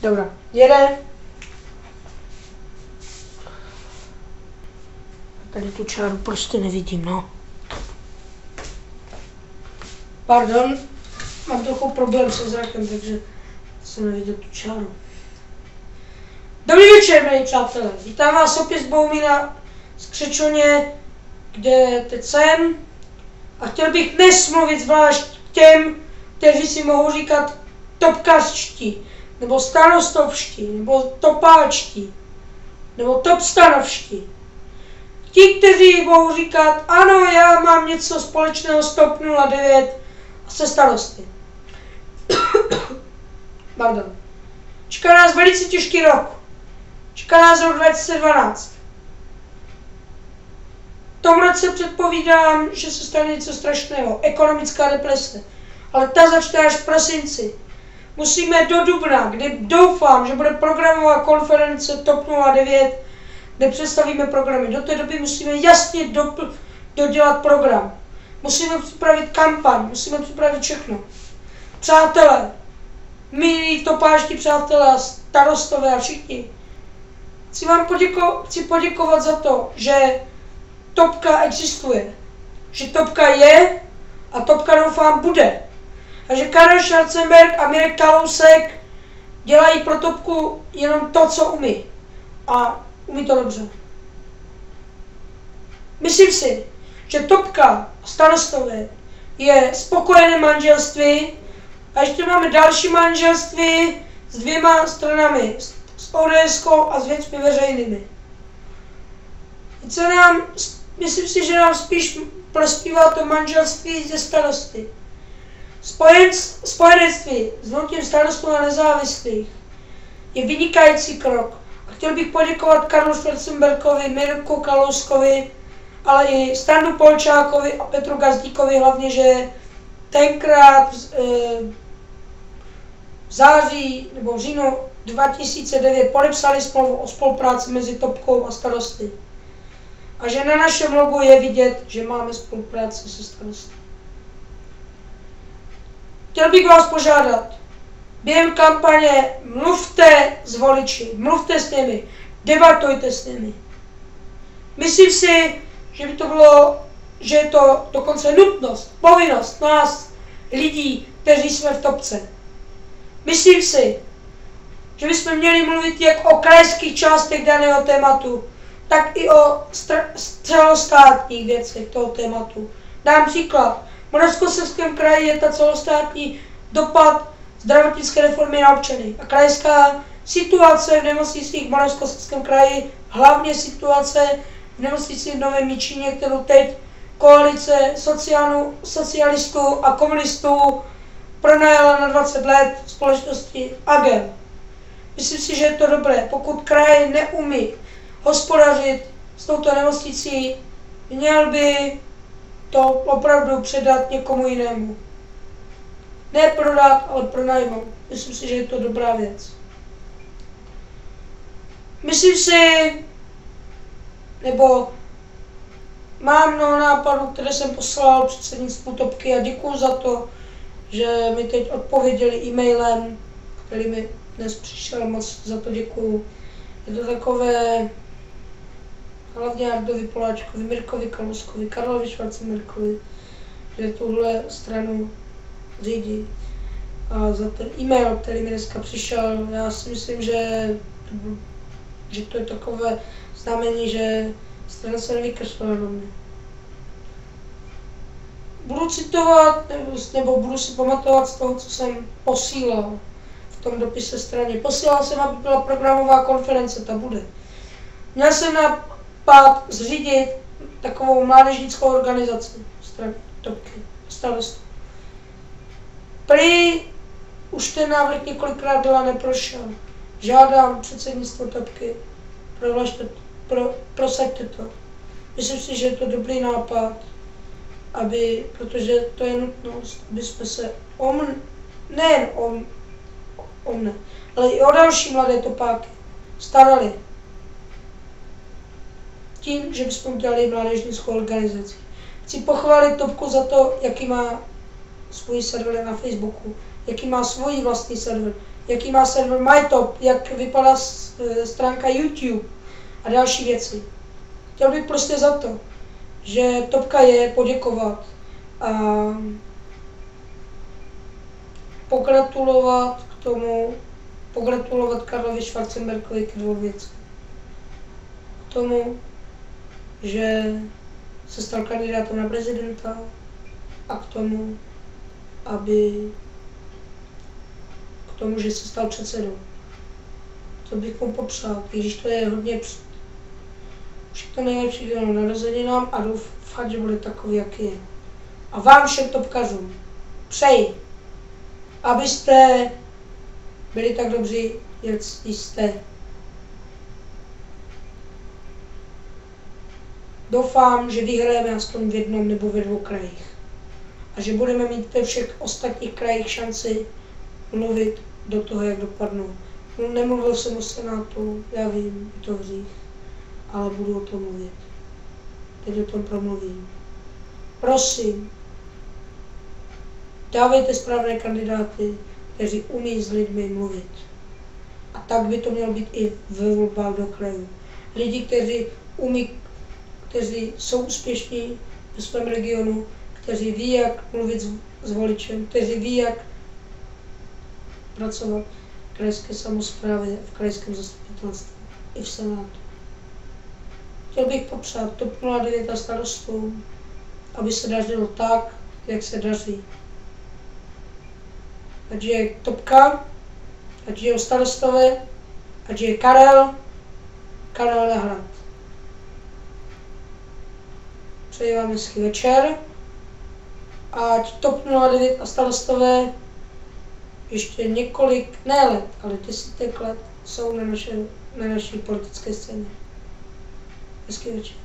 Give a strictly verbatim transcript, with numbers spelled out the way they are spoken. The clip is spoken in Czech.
Dobrá, jede. Tady tu čáru prostě nevidím, no. Pardon, mám trochu problém se zrakem, takže jsem neviděl tu čáru. Dobrý večer, milí přátelé. Vítám vás opět z Bohumína z Křečoně, kde teď jsem. A chtěl bych dnes mluvit zvlášť k těm, kteří si mohou říkat topkařští, nebo starostovští, nebo topáčtí, nebo topstanovští. Ti, kteří mohou říkat, ano, já mám něco společného s TOP nula devět a se starosty. Pardon. Čeká nás velice těžký rok. Čeká nás rok dva tisíce dvanáct. V tom roce předpovídám, že se stane něco strašného. Ekonomická deprese. Ale ta začne až v prosinci. Musíme do dubna, kdy doufám, že bude programová konference TOP nula devět, kde představíme programy. Do té doby musíme jasně do, dodělat program. Musíme připravit kampaň, musíme připravit všechno. Přátelé, milí topáští přátelé a starostové a všichni, chci vám poděko, chci poděkovat za to, že topka existuje. Že topka je a topka doufám bude. A že Karel Schwarzenberg a Mirek Kalousek dělají pro topku jenom to, co umí. A umí to dobře. Myslím si, že topka a starostové je spokojené manželství a ještě máme další manželství s dvěma stranami, s O D S kou a s věcmi veřejnými. Co nám, myslím si, že nám spíš prospívá to manželství ze starosty. Spojenectví s hnutím starostů a nezávislých je vynikající krok. A chtěl bych poděkovat Karlu Schwarzenbergovi, Mirku Kalouskovi, ale i Standu Polčákovi a Petru Gazdíkovi, hlavně, že tenkrát v, v září nebo v říjnu dva tisíce devět podepsali smlouvu o spolupráci mezi topkou a starosty. A že na našem logu je vidět, že máme spolupráci se starosty. Chtěl bych vás požádat, během kampaně mluvte s voliči, mluvte s nimi, debatujte s nimi. Myslím si, že by to bylo, že je to dokonce nutnost, povinnost nás, lidí, kteří jsme v topce. Myslím si, že bychom měli mluvit jak o krajských částech daného tématu, tak i o celostátních věcech toho tématu. Dám příklad. V Moravskoslezském kraji je ta celostátní dopad zdravotnické reformy na občany. A krajská situace v nemocnicích v Moravskoslezském kraji, hlavně situace v nemocnici v Novém Jičíně, kterou teď koalice sociálů, socialistů a komunistů pronajala na dvacet let společnosti Agem. Myslím si, že je to dobré. Pokud kraj neumí hospodařit s touto nemocnicí, měl by to opravdu předat někomu jinému. Ne prodat, ale pronajmout. Myslím si, že je to dobrá věc. Myslím si, nebo mám mnoho nápadů, které jsem poslal předsednictvu topky a děkuju za to, že mi teď odpověděli e-mailem, který mi dnes přišel, moc za to děkuju. Je to takové, hlavně Jardovi Poláčkovi, Mirkovi Kalouskovi, Karlovi Schwarzenbergovi, že tuhle stranu řídí. A za ten e-mail, který mi dneska přišel, já si myslím, že, že to je takové znamení, že strana se nevykašlala na mě. Budu citovat, nebo, nebo budu si pamatovat z toho, co jsem posílal v tom dopise straně. Posílal jsem, aby byla programová konference, ta bude. Měl jsem nápad zřídit takovou mládežnickou organizaci strany topky, starostů. Prý už ten návrh několikrát byla neprošel. Žádám předsednictvo topky, prohlašte, pro, prosaďte to. Myslím si, že je to dobrý nápad, aby, protože to je nutnost, aby jsme se o mne, nejen o, o mne, ale i o další mladé topáky starali. Tím, že bychom udělali mládežnickou organizaci. Chci pochválit topku za to, jaký má svůj server na Facebooku, jaký má svůj vlastní server, jaký má server MyTop, jak vypadá stránka YouTube a další věci. Chtěl bych prostě za to, že Topka je poděkovat a pogratulovat k tomu, pogratulovat Karlovi Schwarzenbergovi k dvou věcem. K tomu, že se stal kandidátem na prezidenta a k tomu, aby k tomu, že se stal předsedou. To bych mu popřál, i když to je hodně všechno nejlepší k jeho narozeninám a doufám, že bude takový, jaký je. A vám všem topkařům přeji, abyste byli tak dobří, jak jste. Doufám, že vyhrajeme aspoň v jednom nebo ve dvou krajích. A že budeme mít ve všech ostatních krajích šanci mluvit do toho, jak dopadnou. Nemluvil jsem o Senátu, já vím, je to hřích, ale budu o tom mluvit. Teď o tom promluvím. Prosím, dávejte správné kandidáty, kteří umí s lidmi mluvit. A tak by to mělo být i ve volbách do krajů. Lidi, kteří umí, kteří jsou úspěšní ve svém regionu, kteří ví, jak mluvit s, s voličem, kteří ví, jak pracovat v krajské samosprávě, v krajském zastupitelstvu i v Senátu. Chtěl bych popřát TOP nula devět a starostům, aby se dařilo tak, jak se daří. Ať je Topka, ať je starostové, ať je Karel, Karel Nahrad. Přeji vám hezký večer. Ať TOP nula devět a starostové ještě několik, ne let, ale desítek let jsou na, naše, na naší politické scéně. Hezký večer.